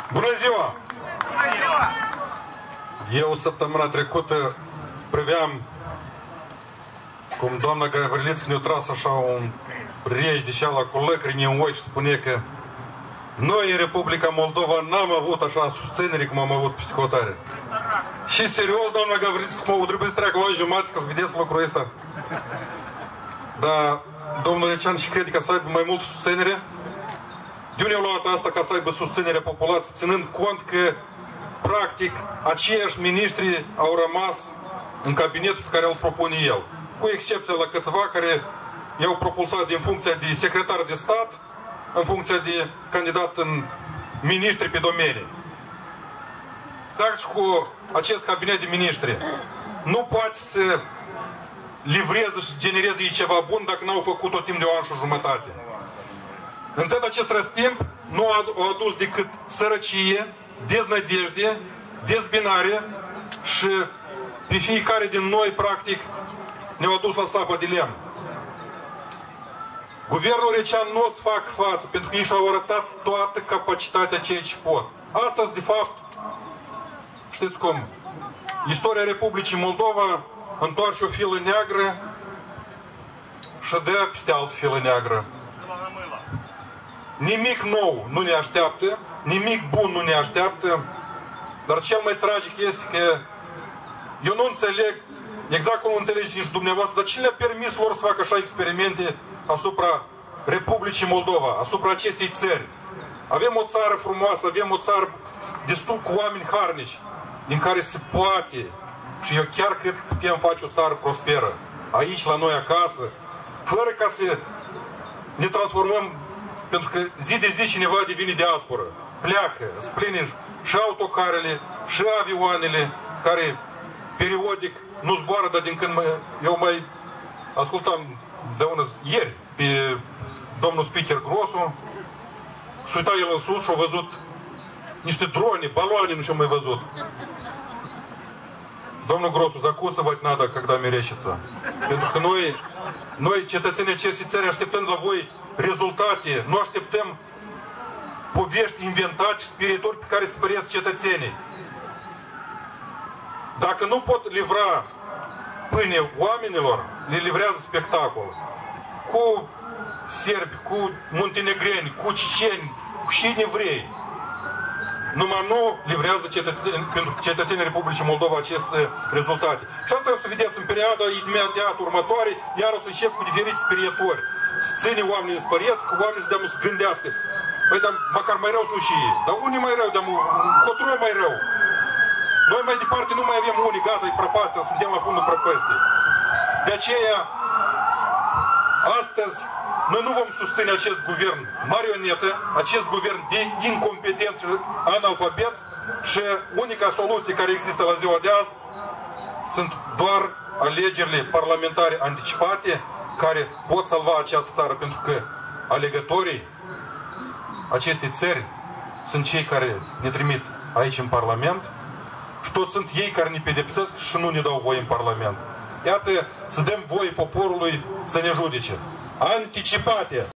Bună ziua! Eu săptămâna trecută priveam cum doamna Gavrilitsk ne-a tras așa un reci de ceala cu lăcrini în ochi și spune că noi în Republica Moldova n-am avut așa susținere cum am avut peste hotare. Și serios, doamna Gavrilitsk, mă trebuie să treacă la jumătate ca să vedeți lucrul ăsta. Dar domnul Recean și crede că să aibă mai mult susținere? De unde au luat asta ca să aibă susținerea populației, ținând cont că practic aceiași miniștri au rămas în cabinetul pe care îl propune el, cu excepția la câțiva care i-au propulsat din funcția de secretar de stat în funcția de candidat în miniștri pe domenii. Dar și cu acest cabinet de miniștri nu poate să livreze și să genereze ceva bun dacă n-au făcut-o timp de un an și jumătate. În tot acest răstimp nu au adus decât sărăcie, deznădejde, dezbinare și pe fiecare din noi, practic, ne-au adus la sapa de lemn. Guvernul Recean nu o să fac față, pentru că ei și-au arătat toată capacitatea ceea ce pot. Astăzi, de fapt, știți cum, istoria Republicii Moldova întoarce o filă neagră și dă peste altă filă neagră. Nimic nou nu ne așteaptă, nimic bun nu ne așteaptă, dar cel mai tragic este că eu nu înțeleg, exact cum înțelegeți nici dumneavoastră, dar cine le-a permis lor să facă așa experimente asupra Republicii Moldova, asupra acestei țări? Avem o țară frumoasă, avem o țară destul cu oameni harnici, din care se poate, și eu chiar cred că putem face o țară prosperă, aici, la noi acasă, fără ca să ne transformăm, pentru că zi de zi cineva devine diasporă, pleacă, spline și autocarele, și avioanele, care periodic nu zboară, dar din când eu mai ascultam de ieri pe domnul speaker Grosu, s-a uitat el în sus și a văzut niște drone, baloane, nu și-a mai văzut. Domnul Grosu, закусывать надо, когда мерещится. Pentru că noi cetățenii acestei țări, așteptăm la voi rezultate, nu așteptăm povești inventate și spiritori pe care se speriesc cetățenii. Dacă nu pot livra pâine oamenilor, le livrează spectacol. Cu serbi, cu muntenegreni, cu ceceni, cu cine vrei. Numai nu livrează pentru cetățenii Republicii Moldova aceste rezultate. Și asta o să vedeți în perioada imediat următoare, iar o să încep cu diferiți speriatori. Să ține oamenii în spăreți, că oamenii să dea să gândească. Păi, dar măcar mai rău sunt și ei. Dar unii mai rău, dar cotru mai rău. Noi mai departe nu mai avem unii, gata, e prăpastia, suntem la fundul prăpăstii. De aceea, astăzi, noi nu vom susține acest guvern marionetă, acest guvern de incompetenți și analfabeți, și unica soluție care există la ziua de azi sunt doar alegerile parlamentare anticipate care pot salva această țară, pentru că alegătorii acestei țări sunt cei care ne trimit aici în Parlament și toți sunt ei care ne pedepsesc și nu ne dau voie în Parlament. Iată, să dăm voie poporului să ne judece. Anticipate!